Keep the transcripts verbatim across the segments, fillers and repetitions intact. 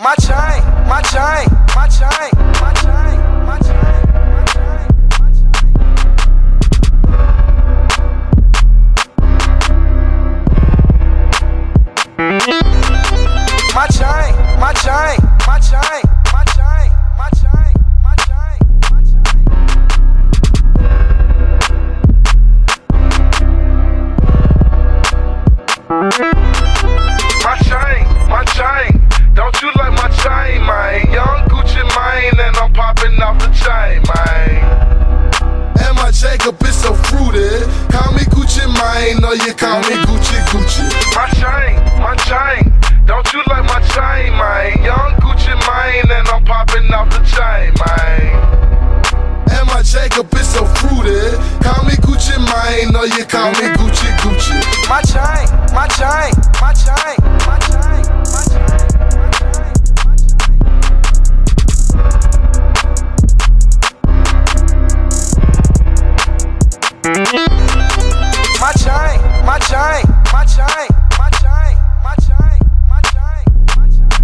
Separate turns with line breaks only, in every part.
My chain, my chain, my chain, my chain, my chain, my chain, my chain, my chain, my chain, my chain, my chain, my chain, my chain. My chain, my chain. Don't you like my chain, man? Young Gucci Mane, and I'm popping off the chain, man. And my Jacob is so fruity. Call me Gucci Mane, or you call me Gucci Gucci. My chain, my chain. Don't you like my chain, man? Young Gucci Mane, and I'm popping off the chain, man. And my Jacob is so fruity. Call me Gucci Mane, or you call me Gucci Gucci. My chain, my chain, my chain, my chain, my chain. My chain, my chain, my chain, my chain, my chain, my chain, my chain.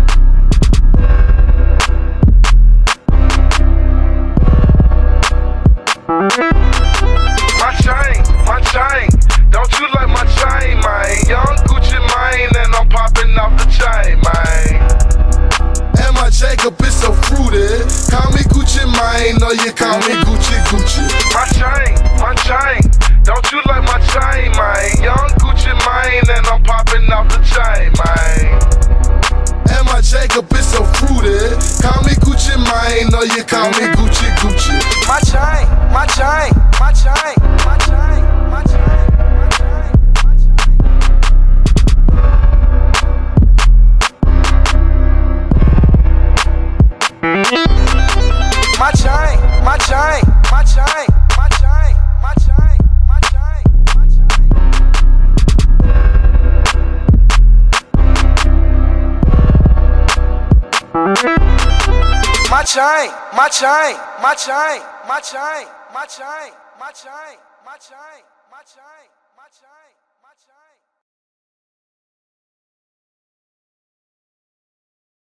My chain, my chain. Don't you like my chain, man? Young Gucci Mane, and I'm popping off the chain, man. And my Jacob is so fruity. Call me Gucci Mane, or you call me Gucci Gucci. My chain, my chain. Don't you like my chain, man? Young Gucci Mane, and I'm popping off the chain, man. And my Jacob is so fruity. Call me Gucci Mane, or you call me Gucci Gucci. My chain, my chain, my chain, my chain, my chain, my chain, my chain. My chain, my chain, my chain, my chain, my chain, my chain, my chain. My chain, my chain, my chain, my chain, my chain, my chain, my chain, my chain, my chain.